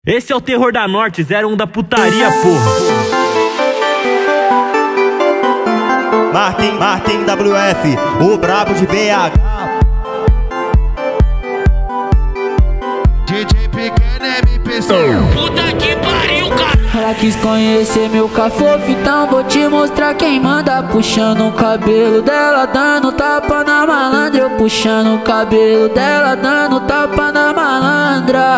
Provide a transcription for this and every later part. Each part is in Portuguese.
Esse é o terror da Norte, 01 da putaria, porra. Martin WF, o brabo de BH. DJ Pequeno MPC. Puta que pariu, cara. Ela quis conhecer meu cafofo, então vou te mostrar quem manda. Puxando o cabelo dela, dando tapa na malandra. Eu puxando o cabelo dela, dando tapa na malandra.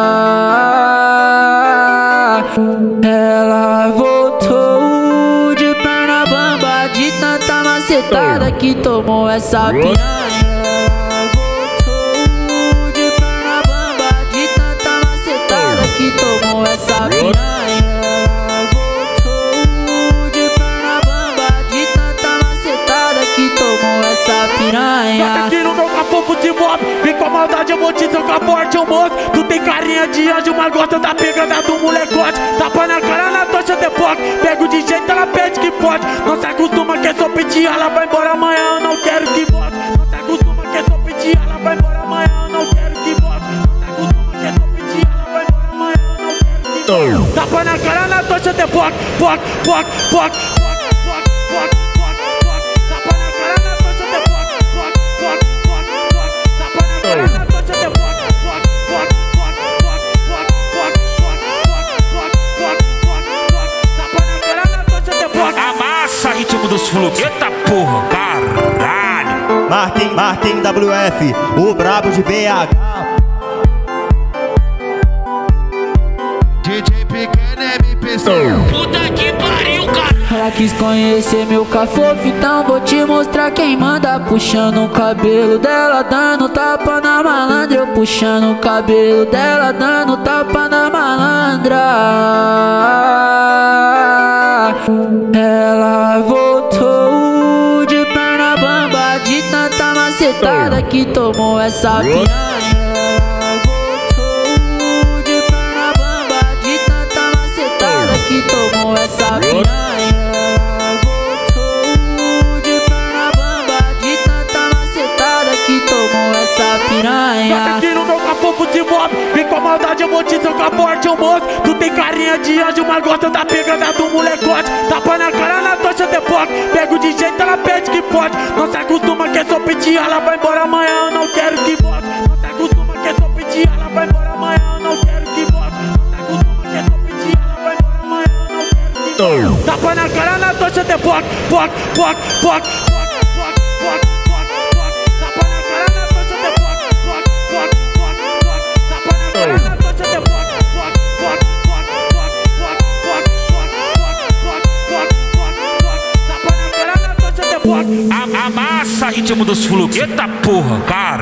Ela voltou de perna bamba, de tanta macetada que tomou essa piranha. Ela voltou de perna bamba, de tanta macetada que tomou essa piranha. Ela voltou de perna bamba, de tanta macetada que tomou essa piranha. Bota aqui no meu capô de mob, vem com a maldade, eu vou te socar forte, ô moço. Tu tem carinha de anjo, mas gosta da pegada do molecote. Tapa na cara na tocha de foco, pego de jeito, ela pede que pode. Não se acostuma que é só pedir, ela vai embora amanhã, eu não quero que volte. Não se acostuma que é só pedir, ela vai embora amanhã, eu não quero que volte. Não se acostuma que é só pedir, ela vai embora amanhã, eu não quero que volte. Tapa na cara na tocha de foco, foco, foco, foco, foco, foco, foco, foco. Tapa na cara na tocha de foco, foco, foco, foco, foco. Tapa na cara na tocha de foco, foco, foco, foco, foco, foco, foco, foco, foco, foco. Tapa na cara na tocha de foco. Amassa, ritmo dos fluxos. Eita porra, caralho. Martin WF, o brabo de BH. DJ Pequeno MPC. Puta que pariu, cara. Ela quis conhecer meu cafofo, então vou te mostrar quem manda. Puxando o cabelo dela, dando tapa na malandra. Eu puxando o cabelo dela, dando tapa na malandra. Ela voltou de perna bamba, de tanta macetada que tomou essa piranha. Ela voltou de perna bamba, de tanta macetada que tomou essa piranha. Ela voltou de perna bamba, de tanta macetada que tomou essa Bota piranha. aqui no meu capô de mob, vem com a maldade, eu vou te socar forte, ô moço. Tu tem carinha de anjo, mas gosta da pegada do molecote. Tapa na cara na tocha de foco, pego de jeito, ela pede que pode. Não se acostuma que é só pedir, ela vai embora amanhã, eu não quero que volte. Não se acostuma que é só pedir, ela vai embora amanhã, eu não quero que volte. Não se acostuma que é só pedir, ela vai embora amanhã, eu não quero que volte. Tapa na cara na tocha de foco, foco, foco, foco, foco, foco, foco, foco, foco. Tapa na cara na tocha de foco, foco, foco, foco, foco. Tapa na cara na tocha de foco, foco, foco, foco, foco, foco, foco, foco, foco, foco, foco. Tapa na cara na tocha de foco. Amassa, ritmo dos fluxos. Eita porra, cara.